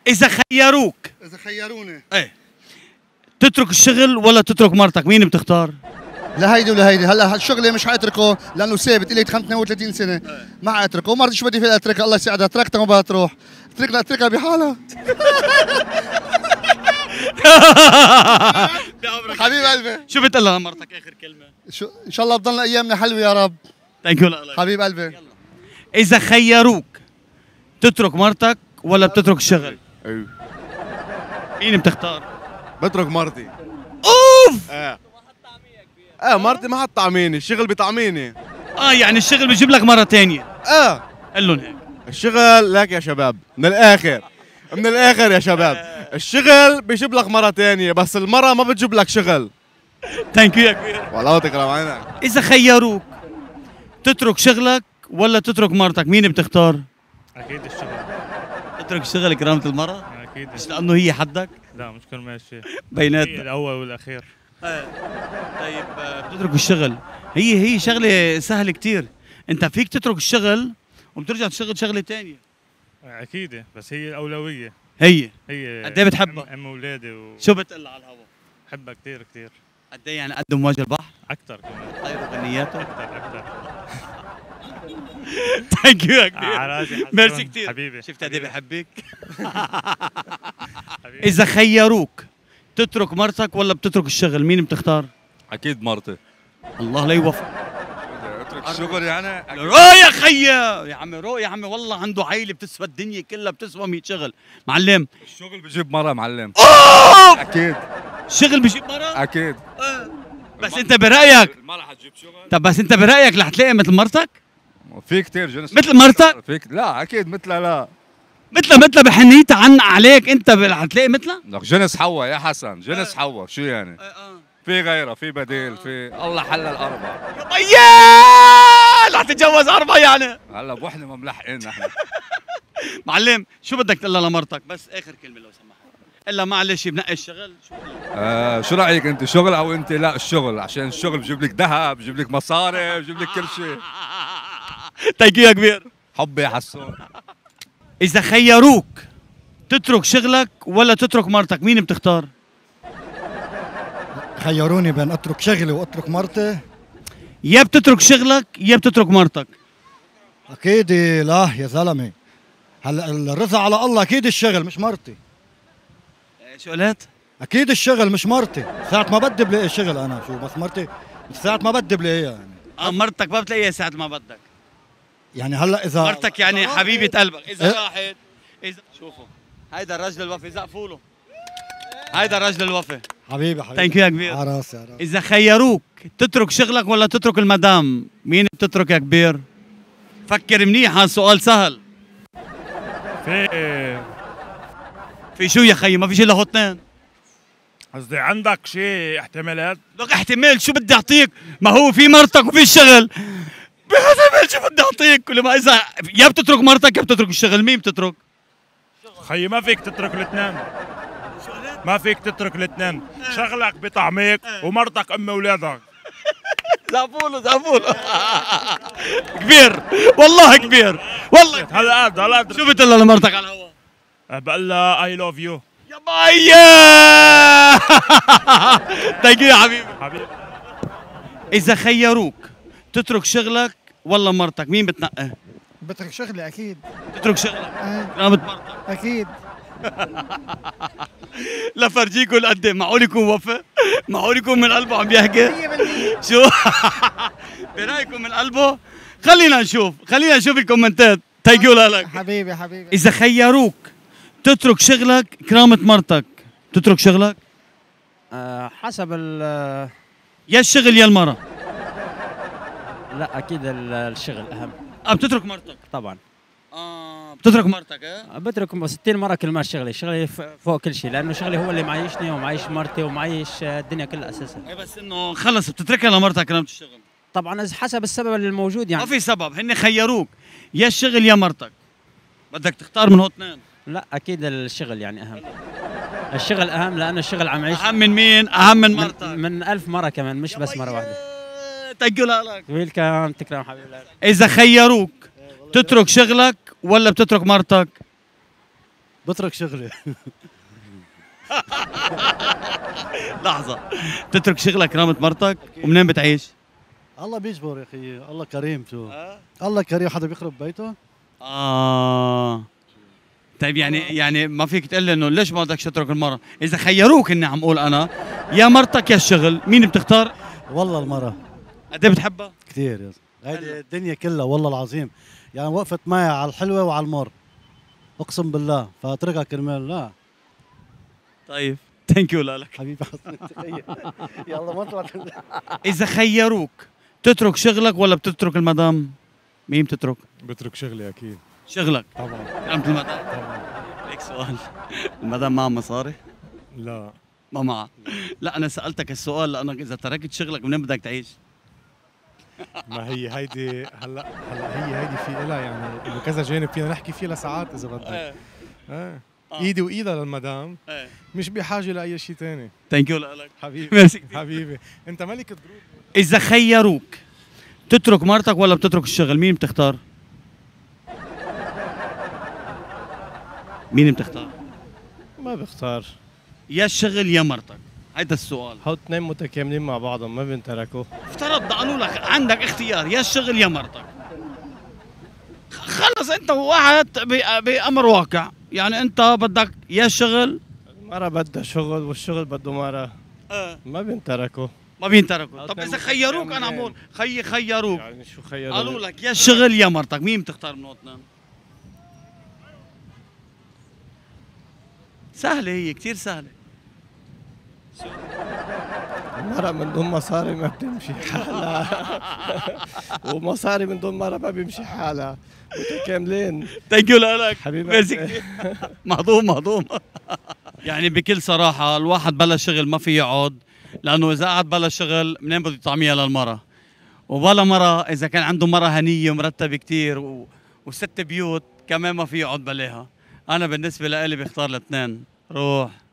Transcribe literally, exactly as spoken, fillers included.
اذا خيروك اذا خيروني ايه تترك الشغل ولا تترك مرتك، مين بتختار؟ لهيدي ولهيدي. هلا الشغله مش حاتركه لانه ثابت لي اثنين وثلاثين سنه، ما حاتركه وما شو بدي فيها اتركها، الله يساعدها تركتها ما بدها تروح، اتركها اتركها بحالها. حبيب قلبي شو بتقول لها لمرتك اخر كلمه؟ شو ان شاء الله بضلنا ايامنا حلوه يا رب. ثانك يو حبيب قلبي. اذا خيروك تترك مرتك ولا بتترك الشغل؟ ايوه مين بتختار؟ بترك مرتي. اوف اه اه مرتي ما حتطعميني، الشغل بيطعميني. اه يعني الشغل بيجيب لك مره ثانيه. اه قل لهم هيك. الشغل لك يا شباب، من الاخر من الاخر يا شباب، الشغل بيجيب لك مره ثانيه بس المره ما بتجيب لك شغل. ثانك يو يا كبير. والله تكرم عينك. اذا خيروك تترك شغلك ولا تترك مرتك، مين بتختار؟ اكيد الشغل. تترك الشغل كرامة المرأة؟ اكيد. مش لانه هي حدك؟ لا مش كل ماشي بيناتنا الاول والاخير. آه. طيب آه، بتترك الشغل، هي هي شغله سهله كثير، انت فيك تترك الشغل وبترجع تشتغل شغله ثانيه. اكيد بس هي الاولويه. هي هي قد ايه بتحبها؟ ام اولادي و... شو بتقول على الهوا؟ بحبها كثير كثير. قد ايه يعني قد امواج البحر؟ اكثر كمان. طير وغنياته؟ اكثر اكثر. ثانك يو يا كبير. على راسي حسون. ميرسي كثير حبيبي. شفت قد ايه بحبك؟ اذا خيروك تترك مرتك ولا بتترك الشغل، مين بتختار؟ اكيد مرتي. الله لا يوفق. اترك الشغل يعني رو يا خيا يا عمي، رو يا عمي، والله عنده عيله بتسوى الدنيا كلها، بتسوى مية شغل. معلم الشغل بجيب مره معلم. اوه اكيد الشغل بجيب مرة؟ اكيد. آه. بس انت برايك المره حتجيب شغل. طب بس انت برايك رح تلاقي مثل مرتك؟ في كثير جنس مثل مرتك؟ فيك لا اكيد مثلها لا. مثلها مثلها بحنيتها عن عليك انت رح تلاقي مثلها؟ لك جنس حوا يا حسن، جنس آه. حوا شو يعني؟ آه آه. في غيرها، في بديل، في الله حل الاربعه. يا طيال رح تتجوز اربعه يعني؟ هلا بوحده ما ملحقين نحن. معلم شو بدك تقول لها لمرتك؟ بس اخر كلمه لو سمحت. الا معلش بنقي الشغل شو آه شو رايك انت، شغل او انت لا الشغل؟ عشان الشغل بجيب لك ذهب، بجيب لك مصاري، بجيب لك كل شيء. ثانك يو يا كبير. حبي يا حسون. اذا خيروك تترك شغلك ولا تترك مرتك، مين بتختار؟ خيروني بين اترك شغلي واترك مرتي. يا بتترك شغلك يا بتترك مرتك. اكيد لا يا زلمه، هلا الرزق على الله، اكيد الشغل مش مرتي. شو قلت؟ اكيد الشغل مش مرتي، ساعة ما بدي بلاقي شغل انا، شو بس مرتي ساعة ما بدي بلاقيها يعني. اه مرتك ما بتلاقيها ساعة ما بدك. يعني هلا اذا مرتك يعني حبيبة قلبك، إذا إيه؟ راحت إذا شوفوا هيدا الرجل الوفي، زقفوا له. هيدا الرجل الوفي. حبيبي حبيبي. ثانك يو يا كبير. على راسي على راسي. إذا خيروك تترك شغلك ولا تترك المدام، مين بتترك يا كبير؟ فكر منيح، هذا سؤال سهل. في في شو يا خيي؟ ما في شيء الا هو اثنين. قصدي عندك شيء احتمالات؟ لك احتمال شو بدي اعطيك؟ ما هو في مرتك وفي الشغل. باحتمال شو بدي اعطيك؟ كل ما اذا يا بتترك مرتك يا بتترك الشغل، مين بتترك؟ خيي ما فيك تترك الاثنين. ما فيك تترك الاثنين، شغلك بطعمك ومرتك ام اولادك. زعفوله زعفوله. كبير والله كبير والله. هلا قد هلا قد شو بتقول لها لمرتك على الهواء؟ بقول لها اي لاف يو. يا بايا. ثانك يو يا حبيبي. حبيبي إذا خيروك تترك شغلك ولا مرتك، مين بتنقي؟ بترك شغلي اكيد. تترك شغلك آه. كرامة مرتك. اكيد. لا فرجيكم قد ايه، معقول يكون وفى؟ معقول يكون من قلبه عم يحكي؟ مية بالمية. شو؟ برايكم من قلبه؟ خلينا نشوف، خلينا نشوف الكومنتات. ثانك يو لك حبيبي حبيبي. إذا خيروك تترك شغلك كرامة مرتك، تترك شغلك؟ أه حسب ال يا الشغل يا المرة؟ لا اكيد ال- الشغل اهم اه بتترك مرتك؟ طبعا. اه بتترك مرتك اه؟ بترك ستين مره كل ما شغلي، شغلي ف- فوق كل شيء، لانه شغلي هو اللي معيشني ومعيش مرتي ومعيش الدنيا كلها اساسا. اي بس انه خلص بتتركها لمرتك كرامة الشغل. طبعا إذا حسب السبب اللي الموجود يعني. ما في سبب، هن خيروك يا الشغل يا مرتك، بدك تختار من هو اثنين. لا اكيد الشغل يعني اهم. الشغل اهم لانه الشغل عم يعيش اهم من مين؟ اهم من من, مرتك. من ألف مره كمان، مش بس مره واحده. ثانك يو لك. ويلكم، تكرم حبيبي. إذا خيروك تترك شغلك ولا بتترك مرتك؟ بترك شغلي. لحظة، تترك شغلك كرامة مرتك ومنين بتعيش؟ الله بيجبر يا اخي، الله كريم شو. الله كريم، حدا بيخرب بيته؟ آه طيب يعني يعني ما فيك تقول لي انه ليش ما بدك تترك المرة؟ إذا خيروك اني عم اقول انا يا مرتك يا الشغل، مين بتختار؟ والله المرة قد ايه بتحبها؟ كثير يا زلمة. هيدي الدنيا كلها والله العظيم، يعني وقفت معي على الحلوة وعلى المر. اقسم بالله، فاتركها كرمال لا. طيب ثانك يو لك حبيبي. يلا ما طلعت. إذا خيروك تترك شغلك ولا بتترك المدام؟ مين بتترك؟ بترك شغلي اكيد. شغلك طبعا. كرامة المدام؟ طبعا. ليك سؤال، المدام معها مصاري؟ لا ما معها. لا أنا سألتك السؤال لأنك إذا تركت شغلك منين بدك تعيش؟ ما هي هيدي هلا هلا هي هيدي في إلها يعني انه كذا جانب فينا نحكي فيها لساعات اذا بدك. ايه ايه ايدي وايدها للمدام، ايه مش بحاجه لاي شيء ثاني. ثانك يو لك حبيبي ميرسي كثير. حبيبي انت ملك الدروب. إذا خيروك تترك مرتك ولا بتترك الشغل، مين بتختار؟ مين بتختار؟ ما بختار، يا الشغل يا مرتك، هيدا السؤال. هو اثنين متكاملين مع بعضهم ما بينتركوا. افترض قالوا لك عندك اختيار يا الشغل يا مرتك، خلص انت واحد ب- بأمر واقع، يعني انت بدك يا الشغل المرة بدها شغل والشغل بده مرة، اه ما بينتركوا. ما بينتركوا. طب اثنين اذا خيروك، انا متكاملين. عم بقول خي خيروك يعني شو خيروا؟ قالوا لك يا الشغل يا مرتك، مين بتختار من الاثنين؟ سهلة، هي كثير سهلة. المرة من دون مصاري ما بتمشي حالها. ومصاري من دون مرة ما بيمشي حالها، متكاملين. ثانك يو لك حبيبي. ميرسي كثير. مهضوم مهضوم. يعني بكل صراحة الواحد بلا شغل ما في يقعد، لأنه إذا قعد بلا شغل منين بده يطعميها للمرة؟ وبلا مرة إذا كان عنده مرة هنية ومرتبة كتير و... وست بيوت كمان ما في يقعد بلاها. أنا بالنسبة لإلي بختار الاثنين. روح